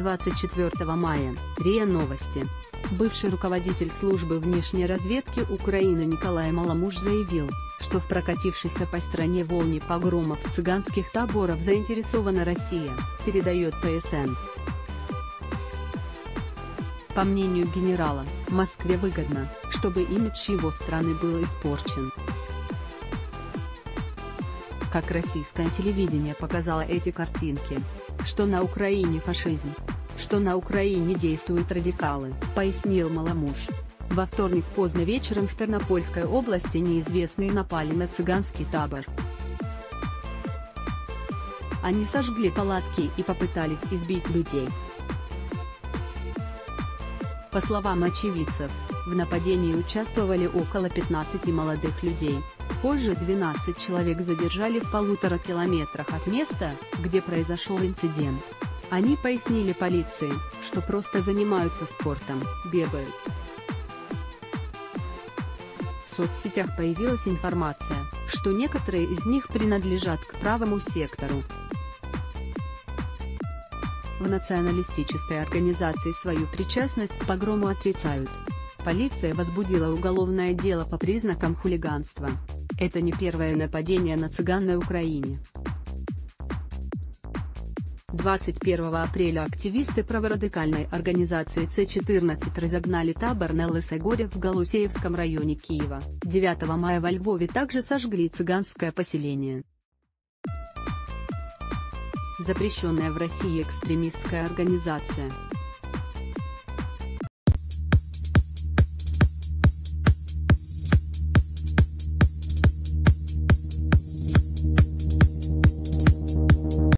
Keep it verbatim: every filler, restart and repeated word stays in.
двадцать четвёртого мая, РИА Новости. Бывший руководитель службы внешней разведки Украины Николай Маламуш заявил, что в прокатившейся по стране волне погромов цыганских таборов заинтересована Россия, передает ТСН. По мнению генерала, Москве выгодно, чтобы имидж его страны был испорчен. Как российское телевидение показало эти картинки, что на Украине фашизм, что на Украине действуют радикалы, пояснил Маламуш. Во вторник поздно вечером в Тернопольской области неизвестные напали на цыганский табор. Они сожгли палатки и попытались избить людей. По словам очевидцев, в нападении участвовали около пятнадцати молодых людей. Позже двенадцать человек задержали в полутора километрах от места, где произошел инцидент. Они пояснили полиции, что просто занимаются спортом, бегают. В соцсетях появилась информация, что некоторые из них принадлежат к правому сектору. В националистической организации свою причастность к погрому отрицают. Полиция возбудила уголовное дело по признакам хулиганства. Это не первое нападение на цыган на Украине. двадцать первого апреля активисты праворадикальной организации Цэ четырнадцать разогнали табор на Лысогоре в Галусеевском районе Киева. девятого мая во Львове также сожгли цыганское поселение. Запрещенная в России экстремистская организация.